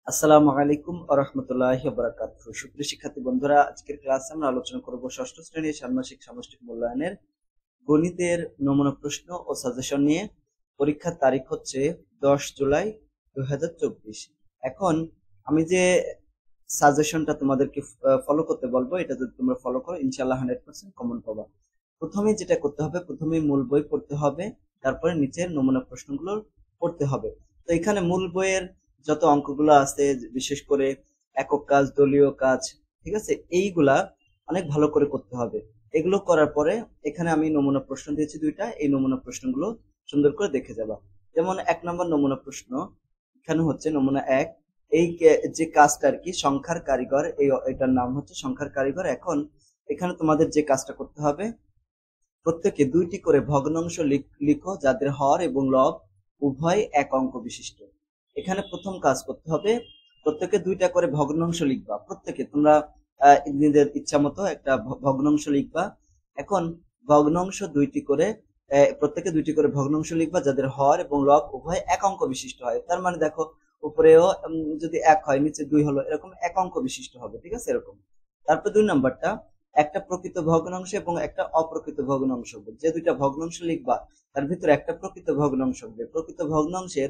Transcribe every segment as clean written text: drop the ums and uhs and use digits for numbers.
আসসালামু আলাইকুম ওয়া রাহমাতুল্লাহি ওয়া বারাকাতুহু। সুপ্রিয় শিক্ষার্থী বন্ধুরা, আজকের ক্লাসে আমরা আলোচনা করব ষষ্ঠ শ্রেণীর ষান্মাসিক সামষ্টিক মূল্যায়নের গণিতের নমুনা প্রশ্ন ও সাজেশন নিয়ে। পরীক্ষার তারিখ হচ্ছে 10 জুলাই 2024। এখন আমি যে সাজেশনটা তোমাদেরকে ফলো করতে বলবো, এটা যদি তোমরা ফলো করো ইনশাআল্লাহ 100% কমন পাবা। প্রথমে যেটা করতে হবে, প্রথমে মূল বই পড়তে হবে, তারপরে নিচের নমুনা প্রশ্নগুলো পড়তে হবে। তো এখানে মূল বইয়ের যত অঙ্কগুলো আছে, বিশেষ করে একক কাজ, দলীয় কাজ, ঠিক আছে, এইগুলা অনেক ভালো করে করতে হবে। এগুলো করার পরে এখানে আমি নমুনা প্রশ্ন দিয়েছি দুইটা, এই নমুনা প্রশ্নগুলো সুন্দর করে দেখে যাবা। যেমন 1 নম্বর নমুনা প্রশ্ন এখানে হচ্ছে নমুনা 1। এই যে কাজটা আর কি, সংখ্যার কারিগর, এটার নাম হচ্ছে সংখ্যার কারিগর। এখন এখানে তোমাদের যে কাজটা করতে হবে, প্রত্যেকে 2টি করে ভগ্নাংশ লিখো যাদের হর এবং লব উভয় এক অঙ্ক বিশিষ্ট। এখানে প্রথম কাজ করতে হবে, প্রত্যেকে 2টা করে ভগ্নাংশ লিখবা। প্রত্যেকে তোমরা নিজেদের ইচ্ছা মতো একটা ভগ্নাংশ লিখবা। এখন ভগ্নাংশ 2টি করে, প্রত্যেকে 2টি করে ভগ্নাংশ লিখবা যাদের হর এবং লব উভয় এক অঙ্ক বিশিষ্ট হয়। তার মানে দেখো, উপরেও যদি 1 হয়, নিচে 2 হলো, এরকম এক অঙ্ক বিশিষ্ট হবে, ঠিক আছে, এরকম। তারপর 2 নাম্বারটা, একটা প্রকৃত ভগ্নাংশ এবং একটা অপ্রকৃত ভগ্নাংশ হবে। যে 2টা ভগ্নাংশ লিখবা তার ভিতরে একটা প্রকৃত ভগ্নাংশ হবে। প্রকৃত ভগ্নাংশের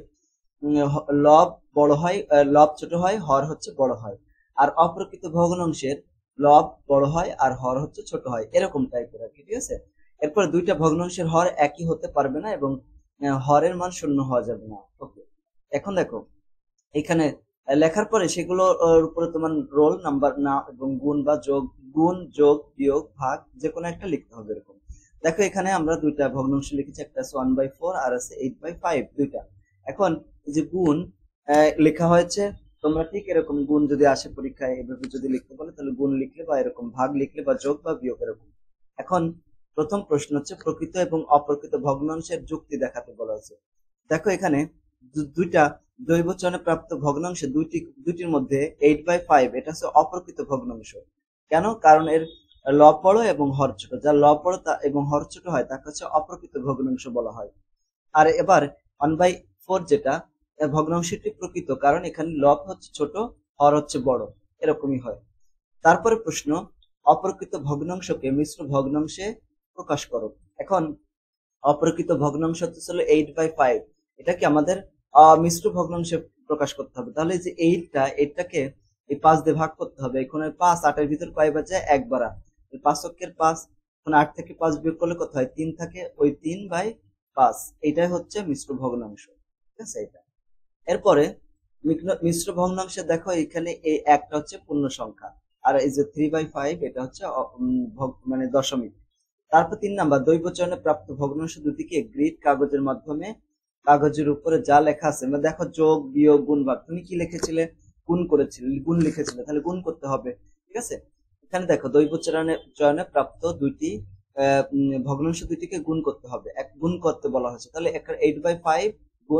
লব বড় হয়, লব ছোট হয়, হর হচ্ছে বড় হয়। আর অপ্রকৃত ভগ্নাংশের লব বড় হয় আর হর হচ্ছে ছোট হয়, এরকম টাইপের আর কি, ঠিক আছে। এরপর 2টা ভগ্নাংশের হর একই হতে পারবে না এবং হরের মান শূন্য হওয়া যাবে না। ওকে, এখন দেখো এখানে লেখার পরে সেগুলোর উপরে তোমার রোল নাম্বার না এবং গুণ বা যোগ, গুণ যোগ বিয়োগ ভাগ যে কোনো একটা লিখতে হবে, এরকম। দেখো এখানে আমরা 2টা ভগ্নাংশ লিখেছি, একটা আছে 1/4 আর আছে 8/5, 2টা। এখন এই যে গুণ লেখা হয়েছে, তোমরা ঠিক এরকম গুণ যদি আসে পরীক্ষায় এভাবে যদি লিখতে বলে, তাহলে গুণ লিখলে বা এরকম ভাগ লিখলে বা যোগ বা বিয়োগ এরকম। এখন প্রথম প্রশ্ন হচ্ছে প্রকৃত এবং অপ্রকৃত ভগ্নাংশের যুক্তি দেখাতে বলা হয়েছে। দেখো এখানে 2টা দৈবচনে প্রাপ্ত ভগ্নাংশ, দুইটির মধ্যে 8/5 এটা হচ্ছে অপ্রকৃত ভগ্নাংশ। কেন? কারণ এর লব বড় এবং হর ছোট। যার লব বড় এবং হর ছোট হয় তাকে হচ্ছে অপ্রকৃত ভগ্নাংশ বলা হয়। আর এবার 1/4 যেটা, ভগ্নাংশটি প্রকৃত, কারণ এখানে লব হচ্ছে ছোট, হর হচ্ছে বড়, এরকমই হয়। তারপরে প্রশ্ন, অপ্রকৃত ভগ্নাংশকে মিশ্র ভগ্নাংশে প্রকাশ করো। এখন অপ্রকৃত ভগ্নাংশ হচ্ছে 8/5, এটাকে আমাদের মিশ্র ভগ্নাংশে প্রকাশ করতে হবে। তাহলে যে 8টাকে এই 5 দিয়ে ভাগ করতে হবে। এখানে 5, 8 এর ভিতর কয়বার যায়? একবার। 5 অক্ষের 5, এখন 8 থেকে 5 বিয়োগ করলে কত হয়? 3 থাকে, ওই 3/5, এটাই হচ্ছে মিশ্র ভগ্নাংশ, ঠিক আছে, এটা। এরপরে মিশ্র ভগ্নাংশে দেখো এখানে এই একটা হচ্ছে পূর্ণ সংখ্যা, আর এই যে 3/5 এটা হচ্ছে মানে দশমিক। তারপর 3 নাম্বার, দৈবচনে প্রাপ্ত ভগ্নাংশ দুটিকে গ্রিড কাগজের মাধ্যমে কাগজের উপরে যা লেখা আছে, মানে দেখো যোগ বিয়োগ গুণ ভাগ, তুমি কি লিখেছিলে? গুণ করেছিলে, গুণ লিখেছিলে, তাহলে গুণ করতে হবে, ঠিক আছে। এখানে দেখো চয়নে প্রাপ্ত দুইটি ভগ্নাংশ দুইটিকে গুণ করতে হবে, এক গুণ করতে বলা হয়েছে। তাহলে 8/5 গুণ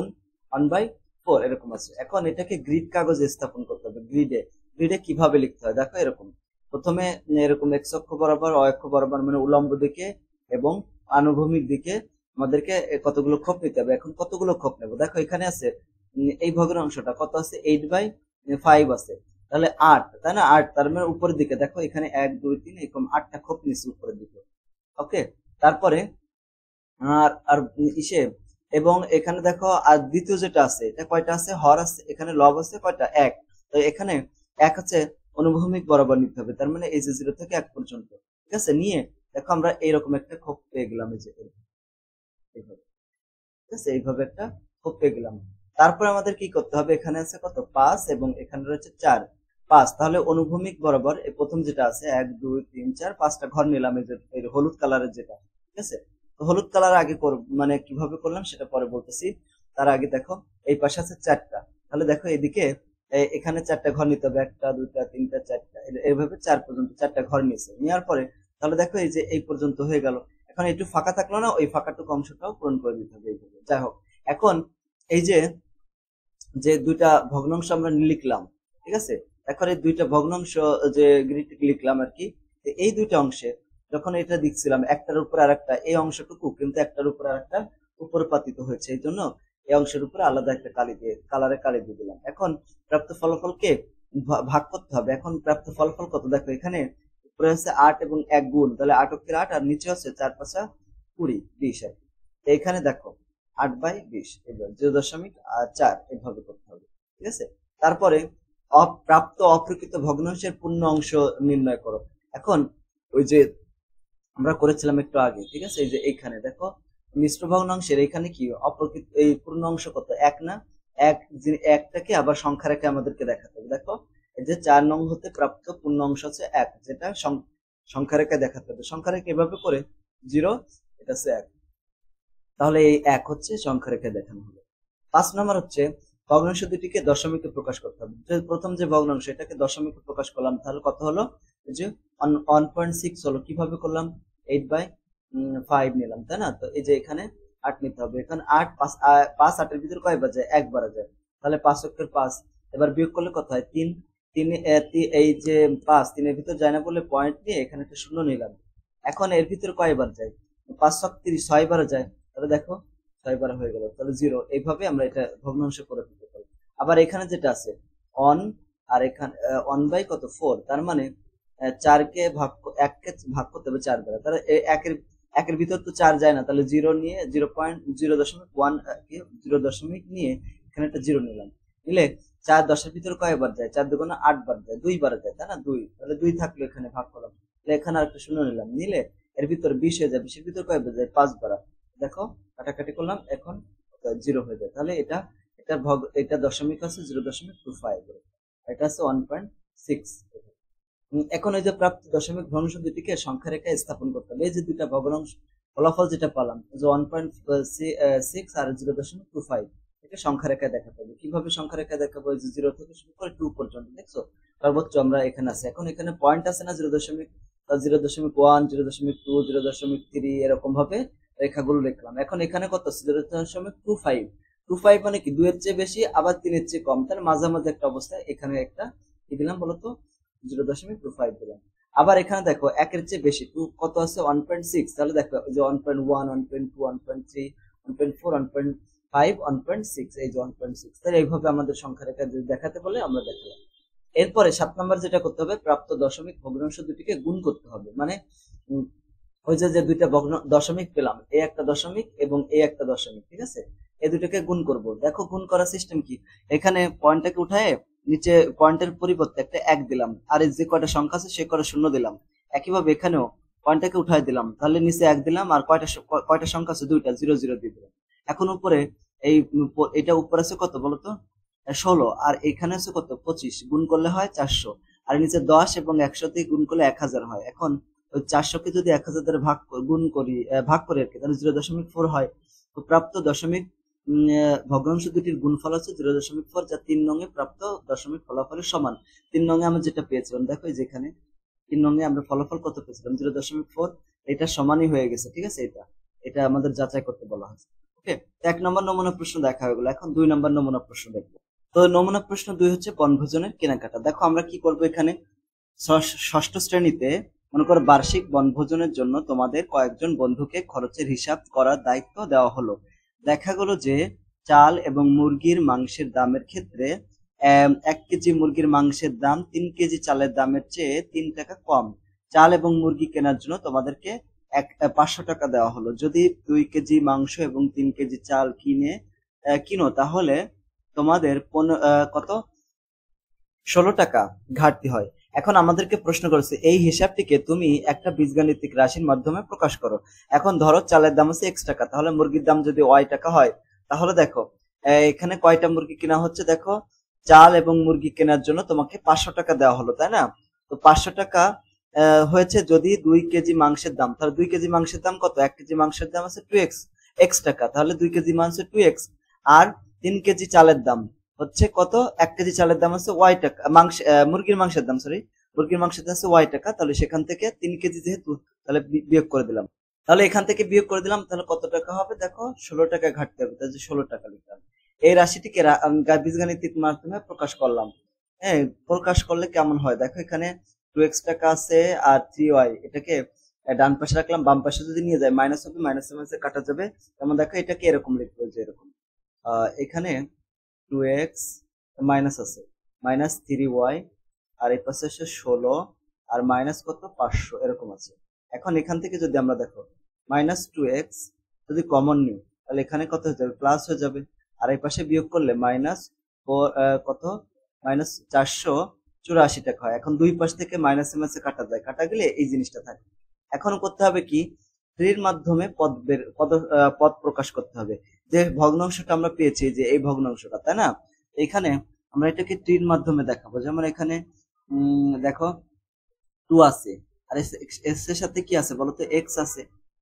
1/4 এরকম আছে। এখন এটাকে গ্রিড কাগজে স্থাপন করতে হবে। গ্রিডে কিভাবে লিখতে হয় দেখো, এরকম। প্রথমে এরকম এক্স অক্ষ বরাবর, অ অক্ষ বরাবর, মানে উলম্ব দিকে এবং আনুভূমিক দিকে আমাদেরকে কতগুলো খোপ নিতে হবে। এখন কতগুলো খোপ নেব দেখো, এখানে আছে এই ভগ্নাংশটা কত আছে? 8/5 আছে, তাহলে 8, তাই না? 8, তার মানে উপরের দিকে দেখো এখানে 1 2 3 এরকম 8টা খোপ নিচ্ছে উপরের দিকে। ওকে, তারপরে আর আর ইসে, এবং এখানে দেখো আর দ্বিতীয় যেটা আছে, এটা কয়টা আছে? হর আছে, এখানে লব আছে কয়টা? 1। তো এখানে 1 হচ্ছে অনুভূমিক বরাবর নিতে হবে, তার মানে এই যে 0 থেকে 1 পর্যন্ত, ঠিক আছে। নিয়ে দেখো আমরা এইরকম একটা খোপ পেয়ে গেলাম, এই যে এইভাবে, ঠিক আছে, এইভাবে একটা খোপ পেয়ে গেলাম। তারপর আমাদের কি করতে হবে? এখানে আছে কত? 5 এবং এখানে রয়েছে 4, 5। তাহলে অনুভূমিক বরাবর এই প্রথম যেটা আছে 1 2 3 4, 5টা ঘর নিলাম, এই যে এই হলুদ কালারের যেটা, ঠিক আছে। তো হলুদ কালার আগে মানে কিভাবে করলাম সেটা পরে বলতেছি। তার আগে দেখো এই পাশে আছে 4টা, তাহলে দেখো এদিকে এখানে 4টা ঘর নিতে হবে, 1টা 2টা 3টা 4টা, এইভাবে 4 পর্যন্ত 4টা ঘর নিয়েছে। নেওয়ার পরে তাহলে দেখো এই যে এই পর্যন্ত হয়ে গেল। এখন একটু ফাঁকা থাকলো না, ওই ফাঁকাটুকু অংশটাও পূরণ করে দিতে হবে এইভাবে। যাই হোক, এখন এই যে যে 2টা ভগ্নাংশ আমরা লিখলাম, ঠিক আছে। এখন এই 2টা ভগ্নাংশ যে লিখলাম আর কি, এই 2টা অংশে যখন এটা দেখছিলাম একটার উপর আর একটা, এই অংশটুকু কিন্তু একটার উপর আর একটা উপর পাতিত হয়েছে, এই জন্য এই অংশের উপরে আলাদা একটা কালারে কালি দিয়ে দিলাম। এখন প্রাপ্ত ফলাফলকে ভাগ করতে হবে। এখন প্রাপ্ত ফলাফল কত দেখো, এখানে উপরে হচ্ছে 8 এবং 1 গুণ, তাহলে 8 অক্ষের 8 আর নিচে হচ্ছে 4 5 20 20 আর কি। এখানে দেখো 8/20 এবার 0.4 এভাবে করতে হবে, ঠিক আছে। তারপরে প্রাপ্ত অপ্রকৃত ভগ্নাংশের পূর্ণ অংশ নির্ণয় করো। এখন ওই যে আমরা করেছিলাম একটু আগে, ঠিক আছে, এই যে এইখানে দেখো মিশ্র ভগ্নাংশের এখানে কি অপ্রকৃত এই পূর্ণ অংশ কত, 1 না, একটাকে আবার সংখ্যা রেখে আমাদেরকে দেখাতে হবে। দেখো এই যে 4 নং হতে প্রাপ্ত পূর্ণ অংশ হচ্ছে 1, যেটা সংখ্যা রেখে দেখাতে হবে। সংখ্যা রেখে এভাবে করে 0, এটা হচ্ছে 1, তাহলে এই 1 হচ্ছে সংখ্যা রেখে দেখানো হলো। 5 নম্বর হচ্ছে ভগ্নাংশ দুটিকে দশমিকে প্রকাশ করতে হবে। প্রথম যে ভগ্নাংশ এটাকে দশমিকে প্রকাশ করলাম, তাহলে কত হলো, এই যে 1.6 হলো। কিভাবে করলাম, 8/5 নিলাম, তাই না। তো এই যে এখানে 8 নিতে হবে। এখানে 8 5 8 এর ভিতর কয়বার যায়, একবার যায়, তাহলে 5 অক্ষের 5। এবার বিয়োগ করলে কত হয়, 3 3 এই যে 5 3 এর ভিতর যায় না বলে পয়েন্ট নিয়ে এখানে একটা শূন্য নিলাম। এখন এর ভিতর কয়বার যায়, 5 7 30 6 বার যায়, তাহলে দেখো 6 বার হয়ে গেল, তাহলে 0। এইভাবে আমরা এটা ভগ্নাংশ করে দিতে পারি। আবার এখানে যেটা আছে অন, আর এখানে 1 বাই কত 4, তার মানে 4 কে 1 কে ভাগ করতে হবে 4 দ্বারা, তাহলে একের ভিতর তো 4 যায় না, তাহলে 0 নিয়ে 0.0.1 0 নিয়ে এখানে একটা 0 নিলাম। নিলে 4 10 এর ভিতর কয়বার যায়, 4 দুগুণে 8 বার যায়, 2 বার যায়, তাই না, 2, তাহলে 2 থাকলো এখানে ভাগ করলাম, তাহলে এখানে আরেকটা শূন্য নিলাম। নিলে এর ভিতর 20 হয়ে যায়, 20 এর ভিতর কয়বার যায়, 5 বার। দেখো কাটাকাটি করলাম, এখন 0 হয়ে যায়, তাহলে এটা দশমিক আছে 0.25, এটা আছে 1.6। এখন এই যে প্রাপ্ত দশমিক ভগ্নাংশ দুটিকে সংখ্যা রেখায় স্থাপন করতে হবে। এই যে দুইটা ভগ্নাংশ ফলাফল যেটা পেলাম, যে 1.6 আর 0.25, এটাকে সংখ্যা রেখায় দেখাতে হবে। কিভাবে সংখ্যা রেখায় দেখাবো, এই যে 0 থেকে শুরু করে 2 পর্যন্ত, দেখছো সর্বোচ্চ আমরা এখানে আছে। এখন এখানে পয়েন্ট আছে না, 0.1 0.2 0.3 এরকম ভাবে রেখাগুলো লিখলাম। এখন এখানে কত, 0.25 মানে কি 2 এর চেয়ে বেশি আবার 3 এর চেয়ে কম, তাহলে মাঝামাঝি একটা অবস্থায় এখানে একটা কি দিলাম বলতো, 0.25 দিলাম। আবার এখানে দেখো 1 এর চেয়ে বেশি, 2 কত আছে 1.6, তাহলে দেখো যে 1.1 1.2 1.3 1.4 1.5 1.6, এই যে 1.6, তাহলে এইভাবে আমাদের সংখ্যা রেখা দেখাতে বলে আমরা দেখালাম। এরপরে 7 নাম্বার যেটা করতে হবে, প্রাপ্ত দশমিক ভগ্নাংশ দুটিকে গুণ করতে হবে। মানে ওই যে দুইটা দশমিক পেলাম, এই একটা দশমিক এবং এই একটা দশমিক, ঠিক আছে, এই দুটোকে গুণ করব। দেখো গুণ করার সিস্টেম কি, এখানে পয়েন্টটাকে উঠায় নিচে পয়েন্টের পরিবর্তে একটা 1 দিলাম, আর যে কয়টা সংখ্যা আছে সে কয়টা শূন্য দিলাম। একইভাবে এখানেও পয়েন্টটাকে উঠায় দিলাম, তাহলে নিচে 1 দিলাম, আর কয়টা সংখ্যা আছে, 2টা, 0 0 দিয়ে দিলাম। এখন উপরে এটা উপরে আছে কত বলতো, 16, আর এখানে আছে কত 25, গুণ করলে হয় 400, আর নিচে 10 এবং 100 দিয়ে গুণ করলে 1000 হয়। এখন ওই 400 কে যদি 1000 দ্বারা ভাগ করি আর কি, তাহলে 0.4 হয়। তো প্রাপ্ত দশমিক ভগ্নাংশ দুটির গুণফল হচ্ছে 0.4, যা 3 নং এ প্রাপ্ত দশমিক ফলাফলের সমান। 3 নং এ আমরা যেটা পেয়েছিলাম, দেখো যেখানে 3 নং এ আমরা ফলাফল কত পেয়েছিলাম, 0.4, এটা সমানই হয়ে গেছে, ঠিক আছে। এটা আমাদের যাচাই করতে বলা হয়েছে। ওকে, 1 নম্বর নমুনা প্রশ্ন দেখা হয়ে গেল। এখন 2 নম্বর নমুনা প্রশ্ন দেখবো। তো নমুনা প্রশ্ন 2 হচ্ছে বনভোজনের কেনাকাটা। দেখো আমরা কি করব, এখানে ষষ্ঠ শ্রেণীতে মনে করো বার্ষিক বনভোজনের জন্য তোমাদের কয়েকজন বন্ধুকে খরচের হিসাব করার দায়িত্ব দেওয়া হলো। দেখা গেল যে চাল এবং মুরগির মাংসের দামের ক্ষেত্রে 1 কেজি মুরগির মাংসের দাম 3 কেজি চালের দামের চেয়ে 3 টাকা কম। চাল এবং মুরগি কেনার জন্য তোমাদেরকে 500 টাকা দেওয়া হলো। যদি 2 কেজি মাংস এবং 3 কেজি চাল কিনো, তাহলে তোমাদের কত 16 টাকা ঘাটতি হয়। এখন আমাদেরকে প্রশ্ন করেছে এই হিসাবটিকে তুমি একটা বীজগাণিতিক রাশির মাধ্যমে প্রকাশ করো। এখন ধরো চালের দাম আছে x টাকা, তাহলে মুরগির দাম যদি y টাকা হয়, তাহলে দেখো এখানে কয়টা মুরগি কেনা হচ্ছে, দেখো চাল এবং মুরগি কেনার জন্য তোমাকে 500 টাকা দেওয়া হলো, তাই না। তো 500 টাকা হয়েছে যদি 2 কেজি মাংসের দাম, তাহলে 2 কেজি মাংসের দাম কত, 1 কেজি মাংসের দাম আছে 2x x টাকা, তাহলে 2 কেজি মাংস 2x, আর 3 কেজি চালের দাম হচ্ছে কত, 1 কেজি চালের দাম হচ্ছে y টাকা, মুরগির মাংসের দাম মুরগির মাংসের দাম হচ্ছে y টাকা, তাহলে সেখান থেকে 3 কেজি যেহেতু, তাহলে বিয়োগ করে দিলাম। তাহলে এখান থেকে বিয়োগ করে দিলাম, তাহলে কত টাকা হবে, দেখো 16 টাকা ঘাটতে হবে, তাহলে 16 টাকা লিখলাম। এই রাশিটিকে বীজগাণিতিক মাধ্যমে প্রকাশ করলাম। হ্যাঁ, প্রকাশ করলে কেমন হয়, দেখো এখানে 2x টাকা আছে আর 3y, এটাকে ডান পাশে রাখলাম, বাম পাশে যদি নিয়ে যায় মাইনাস হবে, মাইনাসে কাটা যাবে। যেমন দেখো এটাকে এরকম লিখবো, যে এরকম এখানে 2x মাইনাস আছে, -3y, আর এই পাশে আছে 16, আর মাইনাস কত 500 এরকম আছে। এখন এখান থেকে যদি আমরা দেখো -2x যদি কমন নিই তাহলে এখানে কত হয়ে যাবে, প্লাস হয়ে যাবে। আর এই পাশে বিয়োগ করলে কত -484 টাকা হয়। এখন দুই পাশ থেকে মাইনাসে মাইনাসে কাটা যায়, কাটা গেলে এই জিনিসটা থাকে। এখন করতে হবে কি, ট্রির মাধ্যমে পদ প্রকাশ করতে হবে। যে ভগ্নাংশটা আমরা পেয়েছি, যে এই ভগ্নাংশটা, তাই না? এখানে আমরা এটাকে ট্রির মাধ্যমে দেখাবো। যেমন এখানে দেখো 2 আছে, আর এস এর সাথে কি আছে বলতো, এক্স আছে।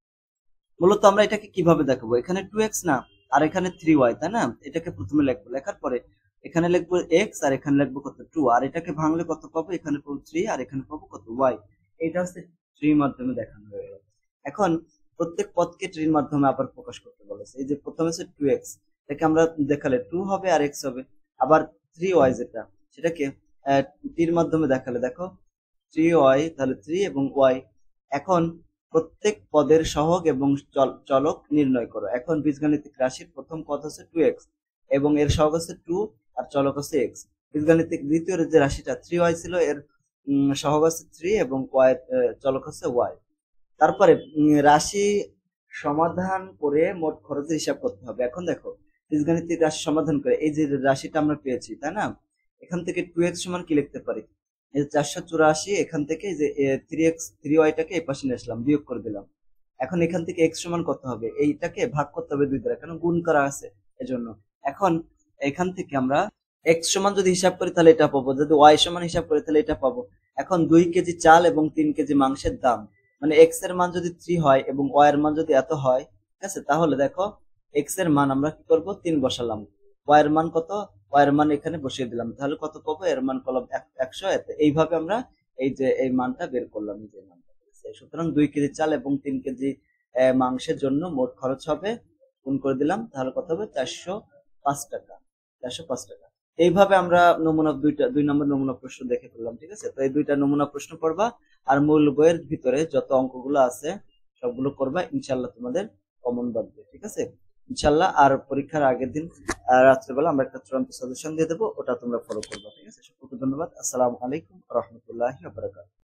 মূলত আমরা এটাকে কিভাবে দেখাবো, এখানে 2x না, আর এখানে 3y, তাই না? এটাকে প্রথমে লিখবো, লেখার পরে এখানে লিখবো x, আর এখানে লিখবো কত 2, আর এটাকে ভাঙলে কত পাবো, এখানে পাবো 3, আর এখানে পাবো কত y। এটা হচ্ছে ট্রির মাধ্যমে দেখানো হয়ে গেল। এখন প্রত্যেক পদকে ট্রির মাধ্যমে আবার প্রকাশ করতে বলেছে। এই যে প্রথমে হচ্ছে 2x, এটাকে আমরা দেখালে 2 হবে আর x হবে। আবার 3y যেটা, সেটাকে ট্রির মাধ্যমে দেখালে দেখো 3y, তাহলে 3 এবং y। এখন প্রত্যেক পদের সহগ এবং চলক নির্ণয় করো। এখন বীজগাণিতিক রাশির প্রথম পদ হচ্ছে 2x এবং এর সহগ হচ্ছে 2 আর চলক হচ্ছে x। বীজগাণিতিক দ্বিতীয় যে রাশিটা 3y ছিল, এর সহগ হচ্ছে 3 এবং y চলক হচ্ছে y। তারপরে রাশি সমাধান করে মোট খরচের হিসাব করতে হবে। এখন দেখো বীজগাণিতিক রাশি সমাধান করে এই যে রাশিটা আমরা পেয়েছি, তাই না? এখান থেকে 2x সমান কি লিখতে পারি, এই 484, এখান থেকে যে 3y টাকে এই পাশে নিয়ে আসলাম, বিয়োগ করে দিলাম। এখন এখান থেকে x সমান কত হবে, এইটাকে ভাগ করতে হবে 2 দ্বারা, কারণ গুণ করা আছে এজন্য। এখন এখান থেকে আমরা x সমান যদি হিসাব করি তাহলে এটা পাবো, যদি y সমান হিসাব করি তাহলে এটা পাবো। এখন 2 কেজি চাল এবং 3 কেজি মাংসের দাম, মানে x এর মান যদি 3 হয় এবং y এর মান যদি এত হয়, ঠিক আছে, তাহলে দেখো x এর মান আমরা কি করব, 3 বসালাম, y এর মান কত, y এর মান এখানে বসিয়ে দিলাম, তাহলে কত পাবো, এর মান কলম 100। এইভাবে আমরা এই যে এই মানটা বের করলাম, যে মানটা। সুতরাং 2 কেজি চাল এবং 3 কেজি মাংসের জন্য মোট খরচ হবে, গুণ করে দিলাম, তাহলে কত হবে, 405 টাকা। 405 টাকা। এইভাবে আমরা নমুনা 2 নম্বর নমুনা প্রশ্ন দেখে ফেললাম, ঠিক আছে। তো এই 2টা নমুনা প্রশ্ন পড়বা, আর মূল বইয়ের ভিতরে যত অঙ্কগুলো আছে সবগুলো করবা, ইনশাল্লাহ তোমাদের কমন বাঁধবে, ঠিক আছে ইনশাল্লাহ। আর পরীক্ষার আগের দিন রাত্রেবেলা আমরা একটা চূড়ান্ত সাজেশন দিয়ে দেবো, ওটা তোমরা ফলো করবা, ঠিক আছে। সকলকে ধন্যবাদ। আসসালামু আলাইকুম রহমতুল্লাহি ওয়া বারাকাতুহু।